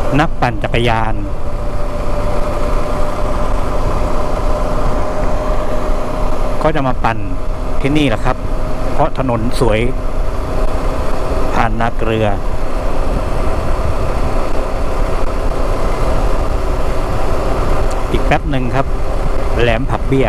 นักปั่นจักรยานก็จะมาปั่นที่นี่แหละครับเพราะถนนสวยผ่านนาเกลืออีกแป๊บหนึ่งครับแหลมผักเบี้ย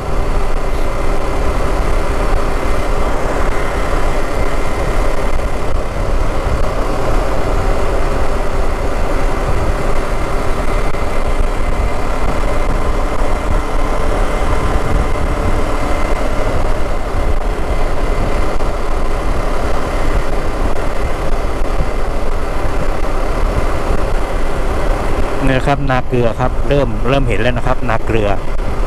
นี่นะครับนาเกลือครับเริ่มเห็นแล้วนะครับนาเกลือ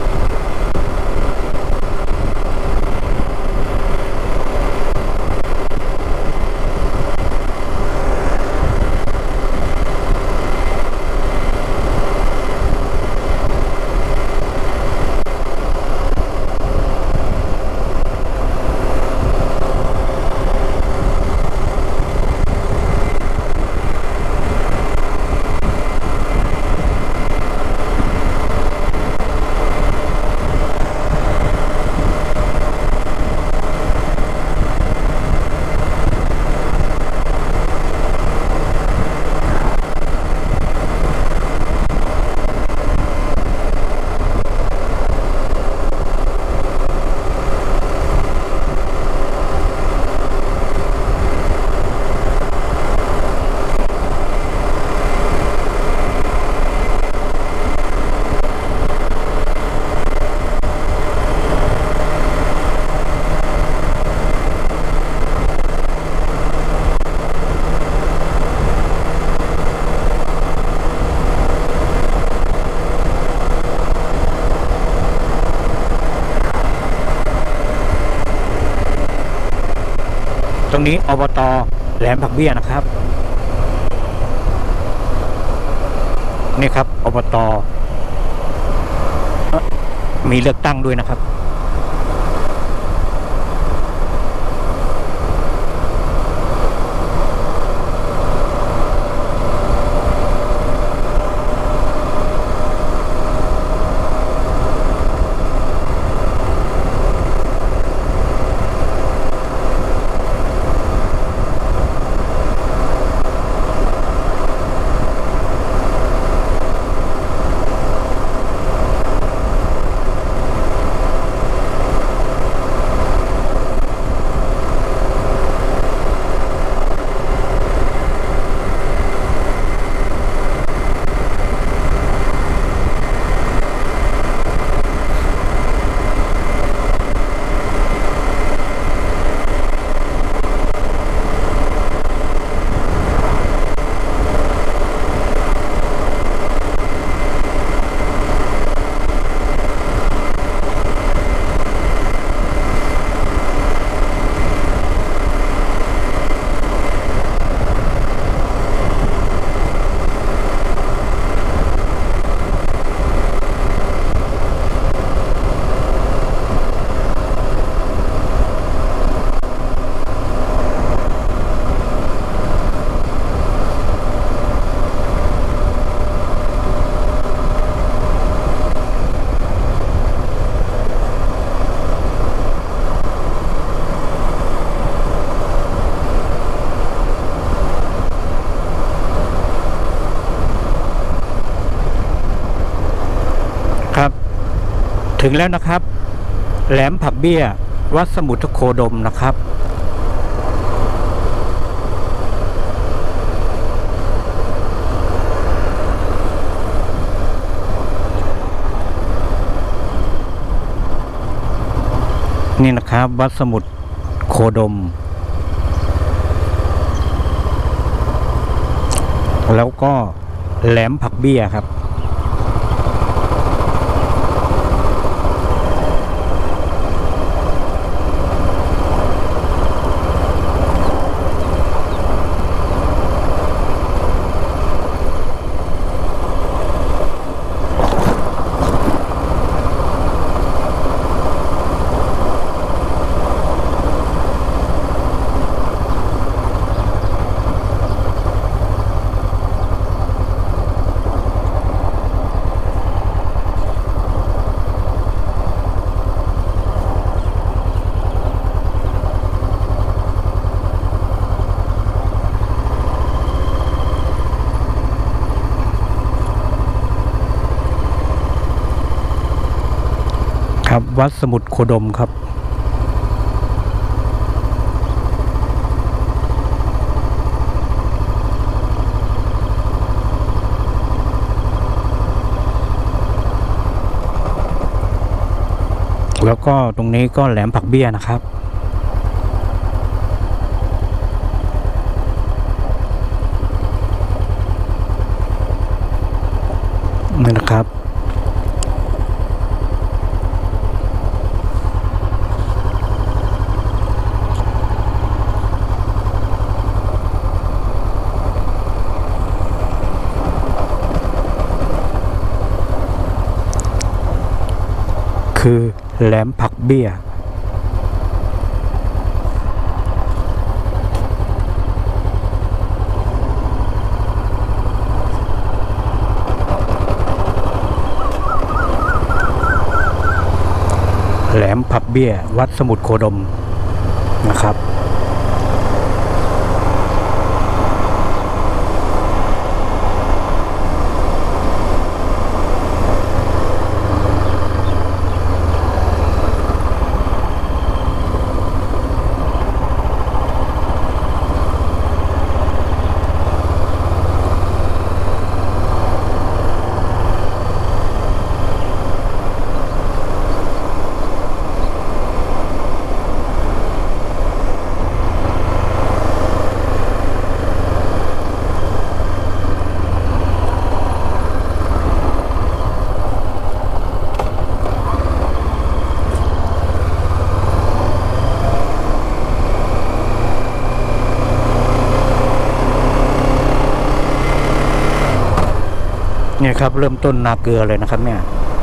ตรงนี้อบต.แหลมผักเบี้ยนะครับนี่ครับอบต.มีเลือกตั้งด้วยนะครับถึงแล้วนะครับแหลมผักเบี้ยวัดสมุทรโคดมนะครับนี่นะครับวัดสมุทรโคดมแล้วก็แหลมผักเบี้ยครับครับวัดสมุทรโคดมครับแล้วก็ตรงนี้ก็แหลมผักเบี้ยนะครับนี่นะครับคือแหลมผักเบี้ยแหลมผักเบี้ยวัดสมุทรโคดมนะครับเนี่ยครับเริ่มต้นนาเกลือเลยนะครับเนี่ย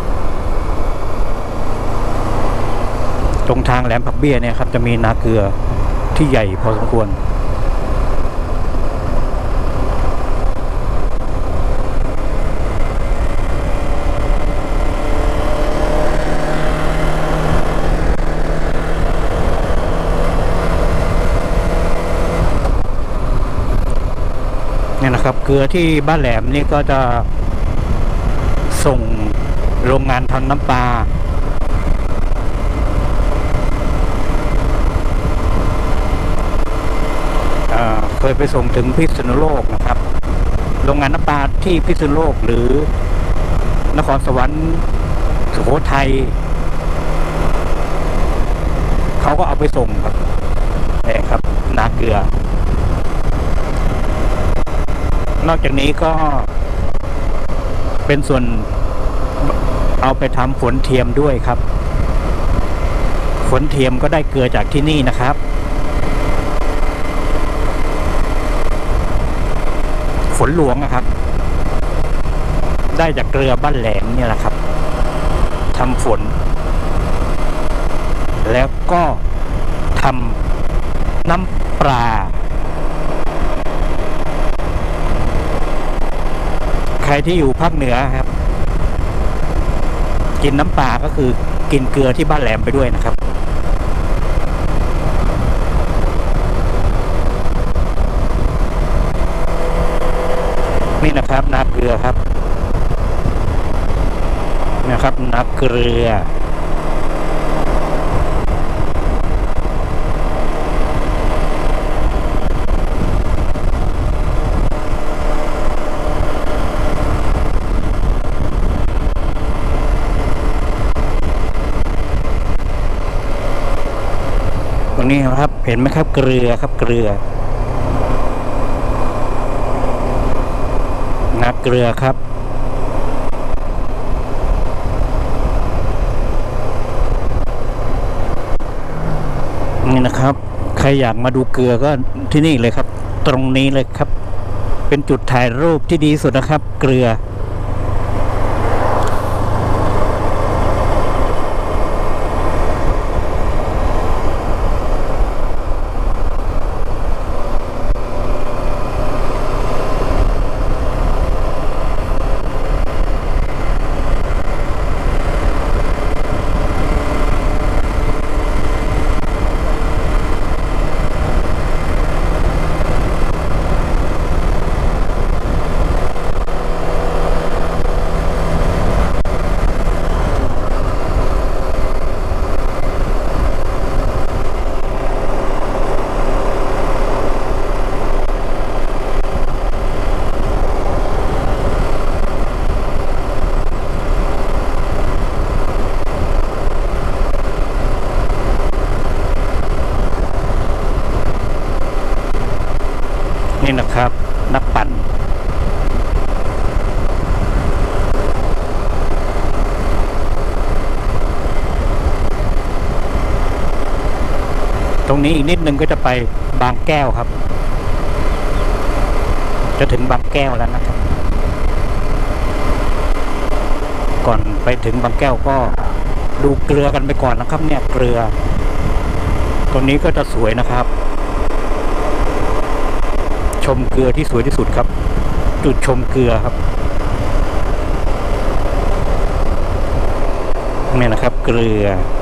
ตรงทางแหลมผักเบี้ยเนี่ยครับจะมีนาเกลือที่ใหญ่พอสมควรเนี่ยนะครับเกลือที่บ้านแหลมนี่ก็จะส่งโรงงานทำน้ำปลาเคยไปส่งถึงพิษณุโลกนะครับโรงงานน้ำปลาที่พิษณุโลกหรือนครสวรรค์สุโขทัยเขาก็เอาไปส่งครับนี่ครับนาเกลือนอกจากนี้ก็เป็นส่วนเอาไปทำฝนเทียมด้วยครับฝนเทียมก็ได้เกลือจากที่นี่นะครับฝนหลวงนะครับได้จากเกลือบ้านแหลมเนี่ยแหละครับทำฝนแล้วก็ทำน้ำปลาใครที่อยู่ภาคเหนือครับกินน้ำปลาก็คือกินเกลือที่บ้านแหลมไปด้วยนะครับนี่นะครับนาเกลือครับนะครับนาเกลือตรงนี้ครับเห็นไหมครับเกลือครับเกลือนาเกลือครับนี่นะครับใครอยากมาดูเกลือก็ที่นี่เลยครับตรงนี้เลยครับเป็นจุดถ่ายรูปที่ดีสุดนะครับเกลือตรงนี้อีกนิดนึงก็จะไปบางแก้วครับจะถึงบางแก้วแล้วนะครับก่อนไปถึงบางแก้วก็ดูเกลือกันไปก่อนนะครับเนี่ยเกลือตรงนี้ก็จะสวยนะครับชมเกลือที่สวยที่สุดครับจุดชมเกลือครับเนี่ยนะครับเกลือ